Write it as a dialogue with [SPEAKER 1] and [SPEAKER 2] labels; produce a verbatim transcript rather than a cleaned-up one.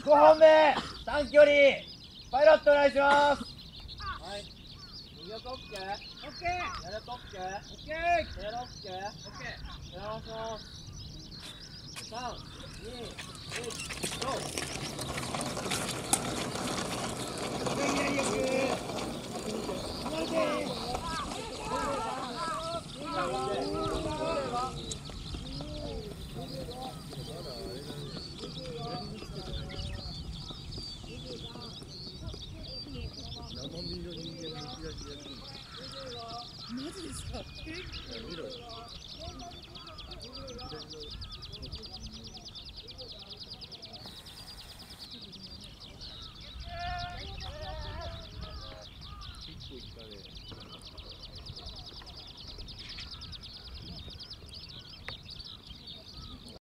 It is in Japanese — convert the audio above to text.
[SPEAKER 1] ごほんめ短距離パイロットお願いします。
[SPEAKER 2] はい。右横オッケー。オッケー。左横オッケー。オッケー。左横オッケー。オッケー。やらします。三、二、一。